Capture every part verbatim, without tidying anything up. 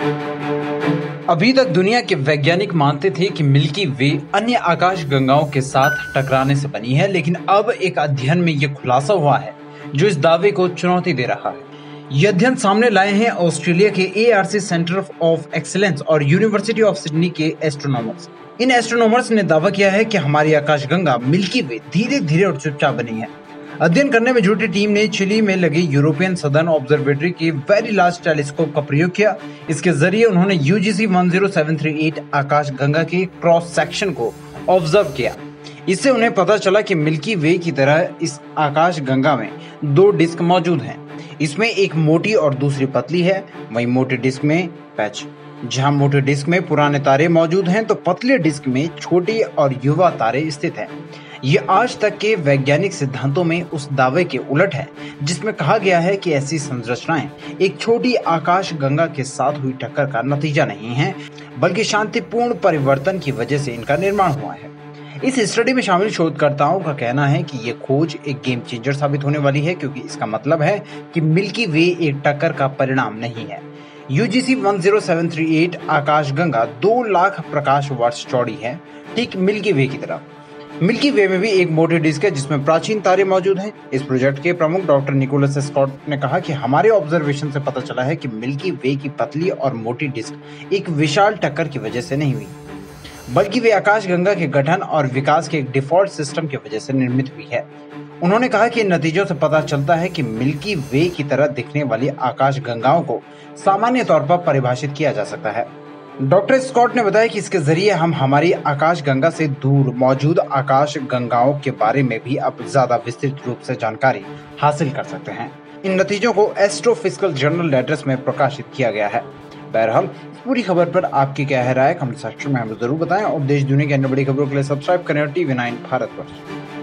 अभी तक दुनिया के वैज्ञानिक मानते थे कि मिल्की वे अन्य आकाश गंगाओं के साथ टकराने से बनी है, लेकिन अब एक अध्ययन में यह खुलासा हुआ है जो इस दावे को चुनौती दे रहा है। यह अध्ययन सामने लाए हैं ऑस्ट्रेलिया के A R C centre of excellence और यूनिवर्सिटी ऑफ सिडनी के एस्ट्रोनॉमर्स। इन एस्ट्रोनॉमर्स ने दावा किया है कि हमारी आकाशगंगा मिल्की वे धीरे धीरे और चुपचाप बनी है। अध्ययन करने में जुटी टीम ने चिली में लगे यूरोपियन सदर्न ऑब्जर्वेटरी के वेरी लार्ज टेलीस्कोप का प्रयोग किया। इसके जरिए उन्होंने U G C one zero seven three eight आकाश गंगा के क्रॉस सेक्शन को ऑब्जर्व किया। इससे उन्हें पता चला कि मिल्की वे की तरह इस आकाश गंगा में दो डिस्क मौजूद हैं। इसमें एक मोटी और दूसरी पतली है। वहीं मोटी डिस्क में पैच, जहां मोटे डिस्क में पुराने तारे मौजूद हैं तो पतले डिस्क में छोटे और युवा तारे स्थित हैं। ये आज तक के वैज्ञानिक सिद्धांतों में उस दावे के उलट है जिसमें कहा गया है कि ऐसी संरचनाएं एक छोटी आकाश गंगा के साथ हुई टक्कर का नतीजा नहीं है, बल्कि शांतिपूर्ण परिवर्तन की वजह से इनका निर्माण हुआ है। इस स्टडी में शामिल शोधकर्ताओं का कहना है कि ये खोज एक गेम चेंजर साबित होने वाली है, क्योंकि इसका मतलब है कि मिल्की वे एक टक्कर का परिणाम नहीं है। U G C one zero seven three eight आकाशगंगा दो लाख प्रकाश वर्ष चौड़ी है, ठीक मिल्की वे की तरह। मिल्की वे में भी एक मोटी डिस्क है जिसमें प्राचीन तारे मौजूद हैं। इस प्रोजेक्ट के प्रमुख डॉक्टर निकोलस स्कॉट ने कहा कि हमारे ऑब्जर्वेशन से पता चला है कि मिल्की वे की पतली और मोटी डिस्क एक विशाल टक्कर की वजह से नहीं हुई, बल्कि वे आकाशगंगा के गठन और विकास के एक डिफॉल्ट सिस्टम की वजह से निर्मित हुई है। उन्होंने कहा कि इन नतीजों से पता चलता है कि मिल्की वे की तरह दिखने वाली आकाशगंगाओं को सामान्य तौर पर परिभाषित किया जा सकता है। डॉक्टर स्कॉट ने बताया कि इसके जरिए हम हमारी आकाशगंगा से दूर मौजूद आकाश गंगाओं के बारे में भी अब ज्यादा विस्तृत रूप से जानकारी हासिल कर सकते हैं। इन नतीजों को एस्ट्रोफिजिकल जर्नल लेटर्स में प्रकाशित किया गया है। बहरहाल पूरी खबर पर आपकी क्या है राय, कमेंट सेक्शन में हमें जरूर बताएं और देश दुनिया की अन्य बड़ी खबरों के लिए सब्सक्राइब करें टीवी नाइन भारतवर्ष।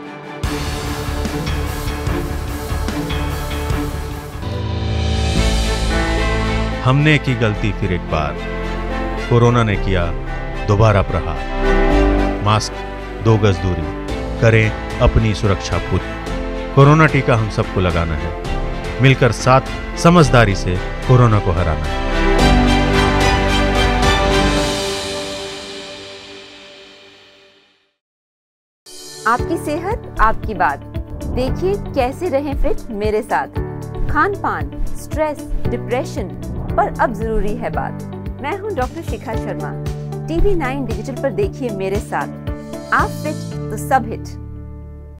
हमने की गलती फिर एक बार, कोरोना ने किया दोबारा प्रहार। मास्क, दो गज दूरी, करें अपनी सुरक्षा पूरी। कोरोना टीका हम सबको लगाना है, मिलकर साथ समझदारी से कोरोना को हराना है। आपकी सेहत आपकी बात। देखिए कैसे रहें फिट मेरे साथ। खान पान, स्ट्रेस, डिप्रेशन पर अब जरूरी है बात। मैं हूं doctor Shikha Sharma. TV nine digital पर देखिए मेरे साथ। आप फिट तो सब हिट।